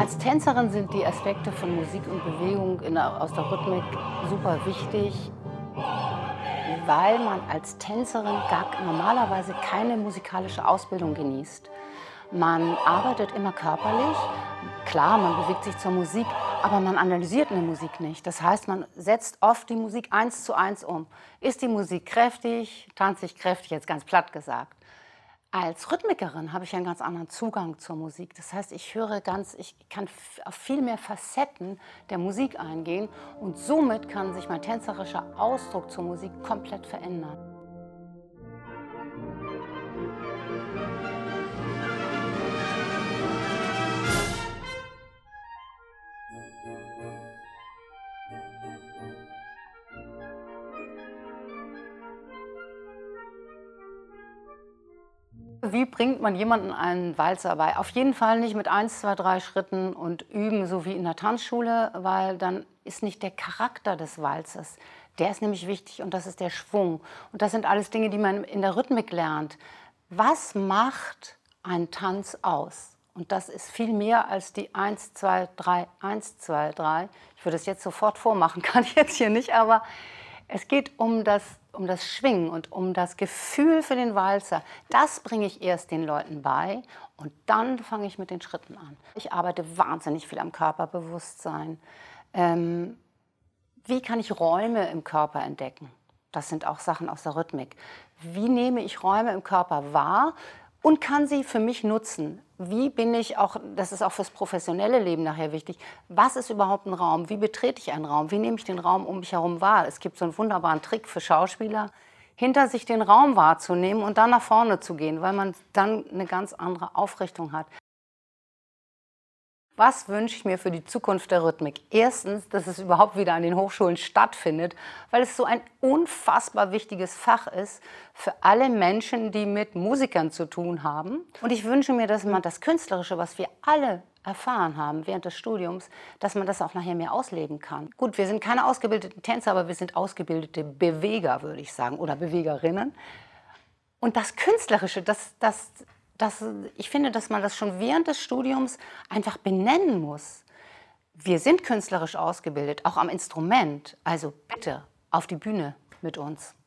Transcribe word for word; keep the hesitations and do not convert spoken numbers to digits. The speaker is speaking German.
Als Tänzerin sind die Aspekte von Musik und Bewegung in der, aus der Rhythmik super wichtig, weil man als Tänzerin gar, normalerweise keine musikalische Ausbildung genießt. Man arbeitet immer körperlich, klar, man bewegt sich zur Musik, aber man analysiert eine Musik nicht. Das heißt, man setzt oft die Musik eins zu eins um. Ist die Musik kräftig, tanze ich kräftig, jetzt ganz platt gesagt. Als Rhythmikerin habe ich einen ganz anderen Zugang zur Musik. Das heißt, ich höre ganz, ich kann auf viel mehr Facetten der Musik eingehen und somit kann sich mein tänzerischer Ausdruck zur Musik komplett verändern. Wie bringt man jemanden einen Walzer bei? Auf jeden Fall nicht mit eins, zwei, drei Schritten und üben, so wie in der Tanzschule, weil dann ist nicht der Charakter des Walzers. Der ist nämlich wichtig und das ist der Schwung. Und das sind alles Dinge, die man in der Rhythmik lernt. Was macht einen Tanz aus? Und das ist viel mehr als die eins, zwei, drei, eins, zwei, drei. Ich würde es jetzt sofort vormachen, kann ich jetzt hier nicht, aber es geht um das, um das Schwingen und um das Gefühl für den Walzer. Das bringe ich erst den Leuten bei und dann fange ich mit den Schritten an. Ich arbeite wahnsinnig viel am Körperbewusstsein. Ähm, wie kann ich Räume im Körper entdecken? Das sind auch Sachen aus der Rhythmik. Wie nehme ich Räume im Körper wahr und kann sie für mich nutzen? Wie bin ich auch, das ist auch fürs professionelle Leben nachher wichtig, was ist überhaupt ein Raum? Wie betrete ich einen Raum? Wie nehme ich den Raum um mich herum wahr? Es gibt so einen wunderbaren Trick für Schauspieler, hinter sich den Raum wahrzunehmen und dann nach vorne zu gehen, weil man dann eine ganz andere Aufrichtung hat. Was wünsche ich mir für die Zukunft der Rhythmik? Erstens, dass es überhaupt wieder an den Hochschulen stattfindet, weil es so ein unfassbar wichtiges Fach ist für alle Menschen, die mit Musikern zu tun haben. Und ich wünsche mir, dass man das Künstlerische, was wir alle erfahren haben während des Studiums, dass man das auch nachher mehr ausleben kann. Gut, wir sind keine ausgebildeten Tänzer, aber wir sind ausgebildete Beweger, würde ich sagen, oder Bewegerinnen. Und das Künstlerische, das, das Das, ich finde, dass man das schon während des Studiums einfach benennen muss. Wir sind künstlerisch ausgebildet, auch am Instrument. Also bitte auf die Bühne mit uns.